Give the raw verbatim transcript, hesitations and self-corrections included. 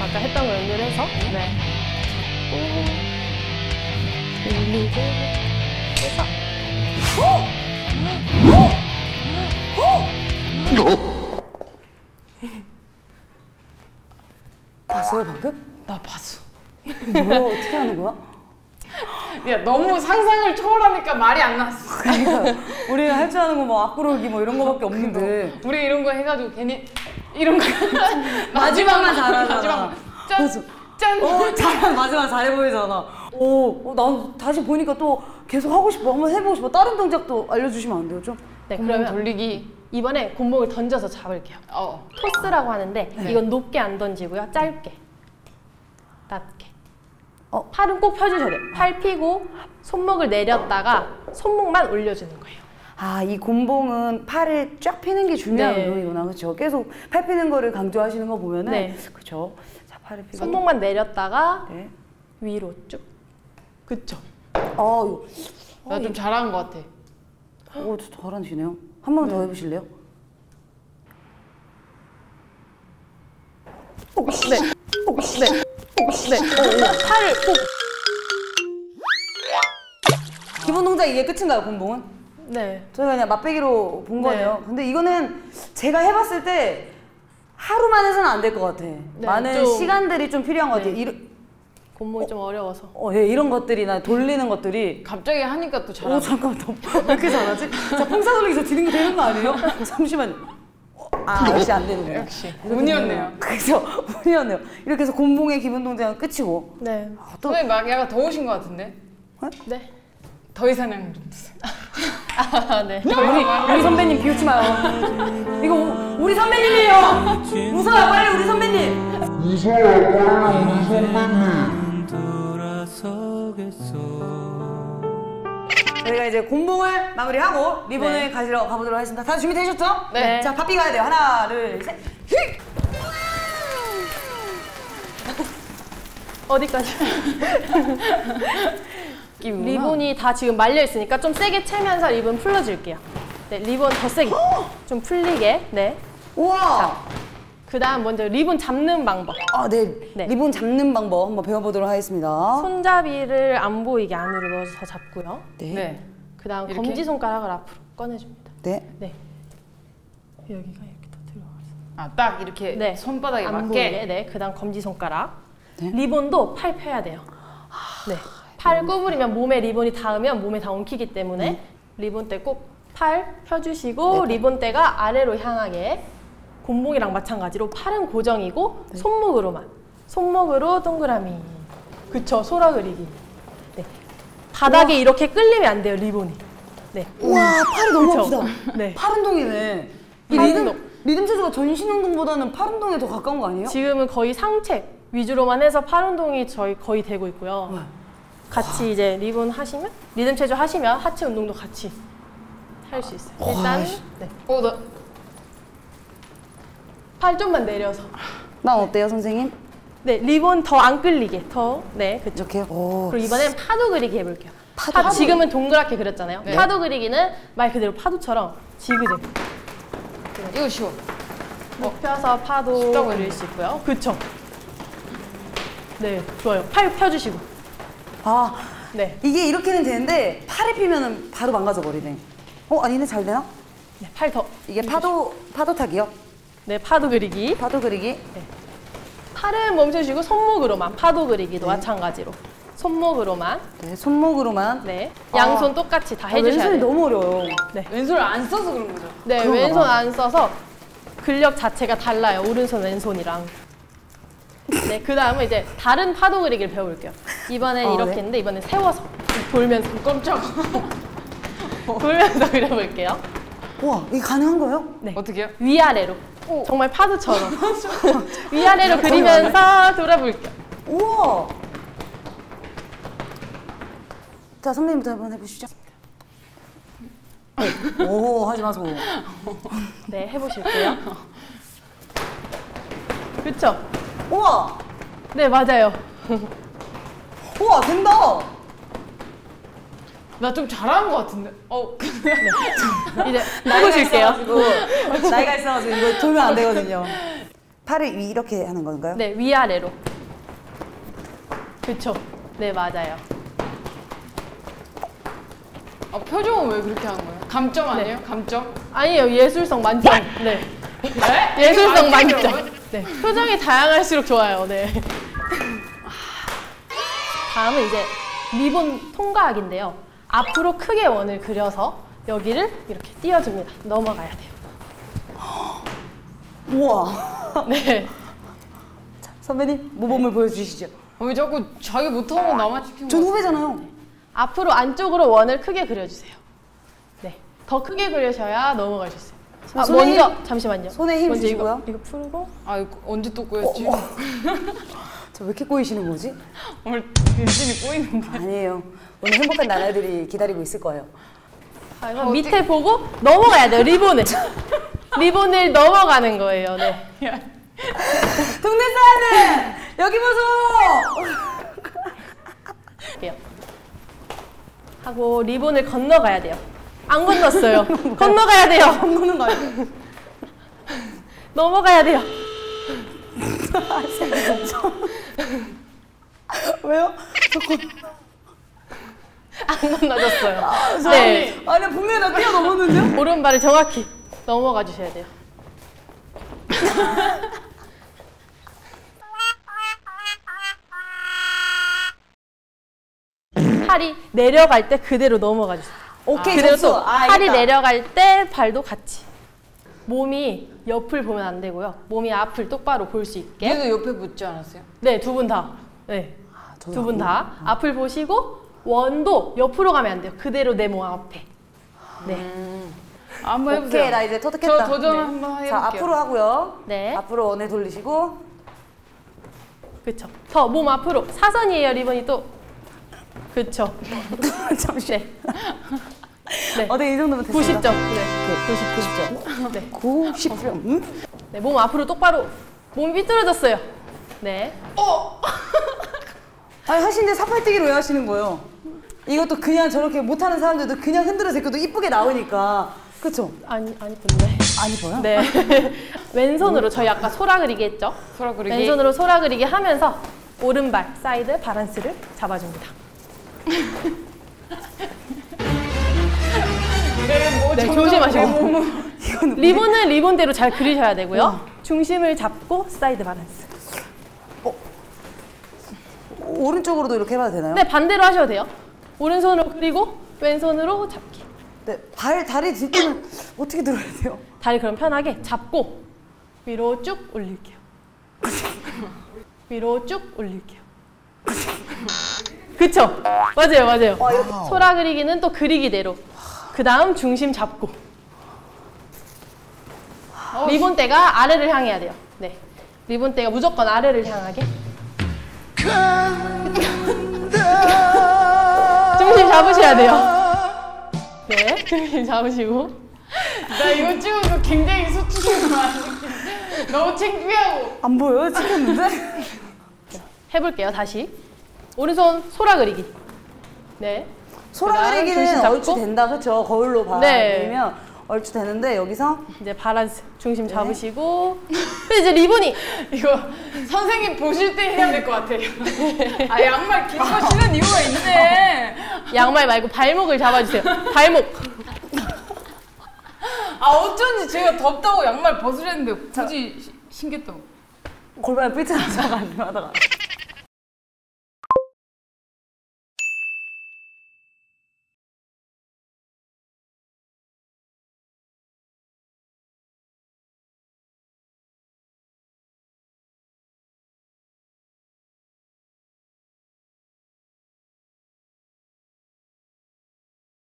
아까 했던 거 연결해서 네. 올리고 해서 봤어요 방금? 나 봤어. 뭐야 어떻게 하는 거야? 야 너무 상상을 초월하니까 말이 안 났어. 그러니까 우리가 할 줄 아는 거 뭐 앞구르기 뭐 이런 거밖에 없는데 우리 이런 거 해가지고 괜히 이런 거 마지막만 잘하잖아. 마지막 짠! 짠! 어, 잘 마지막 잘해 보이잖아. 오, 어, 난 다시 보니까 또 계속 하고 싶어. 한번 해보고 싶어. 다른 동작도 알려주시면 안 돼요 좀? 네, 그러면 그러면 돌리기. 이번에 곰봉을 던져서 잡을게요. 어. 토스라고 하는데 네. 이건 높게 안 던지고요. 짧게, 낮게. 어. 팔은 꼭 펴주셔야 돼요. 팔 펴고 손목을 내렸다가 손목만 올려주는 거예요. 아, 이 곰봉은 팔을 쫙 피는 게 중요한 네. 운동이구나. 그렇죠? 계속 팔 피는 거를 강조하시는 거 보면은 네. 그렇죠. 자, 팔을 피고 손목만 내렸다가 네. 위로 쭉. 그쵸? 어, 나 좀 잘하는 것 같아. 오, 잘하시네요. 한 번 더 네. 해보실래요? 네. 네. 네. 팔을 꼭. 기본 동작 이게 끝인가요, 곰봉은? 네. 저희가 그냥 맛배기로 본 네. 거네요. 근데 이거는 제가 해봤을 때 하루만 해서는 안 될 것 같아. 많은 좀- 시간들이 좀 필요한 것 같아. 네. 이런, 곰봉이 좀 어려워서. 어, 예, 이런 것들이나 돌리는 것들이. 갑자기 하니까 또 오, 잘하네. 잠깐만, 왜 이렇게 잘하지? 자, 풍사 돌리기 저 디는 게 되는 거 아니에요? 잠시만요. 아, 역시 안 되는구나. 역시 운이었네요. 그죠? 운이었네요. 이렇게 해서 곰봉의 기본 동작은 끝이고. 네. 아, 또, 선생님 막 약간 더우신 것 같은데? 네. 더 이상형 좀 주세요. 아, 네. 우리, 우리 선배님 비웃지 마요. 이거 우- 우리 선배님이에요! 웃어요, 빨리 우리 선배님! 저희가 이제 곰봉을 마무리하고 리본을 네. 가지러 가보도록 하겠습니다. 다들 준비되셨죠? 네. 자, 바삐 가야 돼요. 하나, 둘, 셋. 어디까지? 리본이 다 지금 말려 있으니까 좀 세게 채면서 리본 풀어줄게요. 네, 리본 더 세게. 좀 풀리게. 네. 우와! 그 다음 먼저 리본 잡는 방법. 아, 네. 네. 리본 잡는 방법 한번 배워보도록 하겠습니다. 손잡이를 안 보이게 안으로 넣어서 잡고요. 네. 네. 그 다음 이렇게? 검지손가락을 앞으로 꺼내줍니다. 네. 네. 여기가 이렇게 더 들어가서. 아, 딱 이렇게 네. 손바닥에 안 맞게. 보이게. 네. 그 다음 검지손가락. 네. 리본도 팔 펴야 돼요. 네. 팔 구부리면 몸에 리본이 닿으면 몸에 다 엉키기 때문에 리본 때 꼭 팔 펴주시고 네. 리본 때가 아래로 향하게 곰봉이랑 마찬가지로 팔은 고정이고 네. 손목으로만 손목으로 동그라미 그쵸 소라 그리기 네. 바닥에 이렇게 끌리면 안 돼요 리본이 네. 우와, 팔이 너무 그쵸? 아프다. 네. 팔 운동이네. 이 팔 리듬, 운동. 리듬 체조가 전신 운동보다는 팔 운동에 더 가까운 거 아니에요? 지금은 거의 상체 위주로만 해서 팔 운동이 저희 거의 되고 있고요. 네. 같이 이제 리본 하시면 리듬 체조 하시면 하체 운동도 같이 할 수 있어요. 일단 네. 어, 나 팔 좀만 내려서 난 어때요, 선생님? 네 리본 더 안 끌리게 더네 그쵸. 이렇게? 오. 그리고 이번엔 파도 그리기 해볼게요. 파도 파- 그리기. 지금은 동그랗게 그렸잖아요. 네. 파도 그리기는 말 그대로 파도처럼 지그재그 이거 쉬워. 높여서 파도 쉽다고 그릴 수 있고요. 그쵸. 네 좋아요. 팔 펴주시고 아, 네. 이게 이렇게는 되는데 팔이 피면은 바로 망가져 버리네. 어, 아니네, 잘 되나? 네, 팔 더. 이게 파도, 파도 타기요? 네, 파도 그리기. 파도 그리기? 팔은 멈춰주시고 손목으로만 파도 그리기도 네. 마찬가지로 손목으로만 네, 손목으로만. 네 아. 양손 똑같이 다 아, 해주셔야 왼손이 돼요. 너무 어려워요. 네, 왼손을 안 써서 그런 거죠. 네 그런가 왼손 봐. 안 써서 근력 자체가 달라요. 오른손 왼손이랑. 네, 그 다음은 이제 다른 파도 그리기를 배워볼게요. 이번엔 아, 이렇게 네. 했는데 이번엔 세워서 돌면서 깜짝. 돌면서 그려볼게요. 우와, 이게 가능한 거예요? 네, 어떻게요? 위아래로 오. 정말 파도처럼 위아래로 그리면서 돌아볼게요. 우와! 자, 선배님부터 한번 해보시죠. 네. 오, 하지 마소. 네, 해보실게요. 그쵸? 우와! 네, 맞아요. 우와, 된다! 나 좀 잘하는 것 같은데. 어. 이제 해보실게요. 나이가 있어가지고 이거 돌면 안 되거든요. 팔을 위 이렇게 하는 건가요? 네, 위아래로. 그쵸. 네, 맞아요. 아, 표정은 왜 그렇게 하는 거예요? 감점 아니에요? 감점? 아니에요, 예술성 만점. 네. 네? 예술성 이거 안 만점. 찍어요? 네. 표정이 다양할수록 좋아요. 네. 다음은 이제 리본 통과하기인데요. 앞으로 크게 원을 그려서 여기를 이렇게 띄워줍니다. 넘어가야 돼요. 우와. 네. 선배님 모범을 보여주시죠. 어, 왜 자꾸 자기 못하는 거 나만 시키는 전 거야? 후배잖아요. 앞으로 안쪽으로 원을 크게 그려주세요. 네. 더 크게 그리셔야 넘어갈 수 있어요. 아, 손에 먼저 힘- 잠시만요. 손에 힘 먼저 주시고요. 이거, 이거 풀고. 아, 이거 언제 또 꼬였지? 어, 저 왜 이렇게 꼬이시는 거지? 오늘 열심히 꼬이는데. 아니에요. 오늘 행복한 나날들이 기다리고 있을 거예요. 아, 이거 밑에 보고 넘어가야 돼요. 리본을. 리본을 넘어가는 거예요. 네. 동네 사람들 여기 보소. 할게요. 하고 리본을 건너가야 돼요. 안 건넜어요. 건너가야 돼요. 건너는 거 아니에요? 넘어가야 돼요. 왜요? 안 건너졌어요. 저- 네. 아니 분명히 나 뛰어넘었는데요? 오른발을 정확히 넘어가 주셔야 돼요. 팔이 내려갈 때 그대로 넘어가 주세요. 오케이 그대로 접수. 또 아, 팔이 알겠다. 내려갈 때 발도 같이. 몸이 옆을 보면 안 되고요. 몸이 앞을 똑바로 볼 수 있게. 얘도 옆에 붙지 않았어요? 네, 두 분 다. 네. 저도 두 분 안 다 앞을 보시고 원도 옆으로 가면 안 돼요. 그대로 내 몸 앞에. 네. 아, 한번 해보세요. 오케이 나 이제 터득했다. 저 도전 네. 한번 해볼게요. 자 앞으로 하고요. 네. 앞으로 원을 돌리시고. 그쵸. 더 몸 앞으로. 사선이에요, 리본이 또. 그쵸. 잠시. 네. 네. 어, 네, 이 정도면 됐습니다. 구십 점. 네. 구십, 구십 점. 네. 구십 점. 응? 네. 몸 앞으로 똑바로. 몸이 삐뚤어졌어요. 네. 아니 하시는데 사팔뜨기로 왜 하시는 거예요? 이것도 그냥 저렇게 못하는 사람들도 그냥 흔들어서 이렇게도 이쁘게 나오니까. 그쵸? 아니, 아니, 근데. 안 이뻐요? 네. 왼손으로 저희 아까 소라 그리기 했죠? 소라 그리기. 왼손으로 소라 그리기 하면서 오른발 사이드 바란스를 잡아줍니다. 네, 네, 조심하시고. 리본은 리본대로 잘 그리셔야 되고요. 중심을 잡고 사이드 바란스. 오른쪽으로도 이렇게 해봐도 되나요? 네, 반대로 하셔도 돼요. 오른손으로 그리고 왼손으로 잡기. 네. 발, 다리 뒷뜰은 어떻게 들어야 돼요? 다리 그럼 편하게 잡고 위로 쭉 올릴게요. 위로 쭉 올릴게요. 그쵸? 맞아요, 맞아요. 소라 그리기는 또 그리기대로. 그 다음 중심 잡고. 리본대가 아래를 향해야 돼요. 네. 리본대가 무조건 아래를 향하게. 중심 잡으셔야 돼요. 네, 중심 잡으시고. 나 이거 찍으면서 굉장히 수치스러운 거 아니야? 너무 창피하고. 안 보여요? 찍혔는데? 해볼게요, 다시. 오른손 소라 그리기. 네. 소라 그다음 중심 그리기는 잡고. 얼추 된다, 그쵸? 거울로 네. 봐면 얼추 되는데 여기서 이제 바란스 중심 잡으시고. 근데 이제 리본이 이거 선생님 보실 때 해야 될 것 같아요. 아, 양말 긴 거 신은 이유가 있네. 양말 말고 발목을 잡아주세요. 발목. 아, 어쩐지 제가 덥다고 양말 벗으랬는데 굳이 시- 신겠다고. 골반을 삐뚤어져가지고 하다가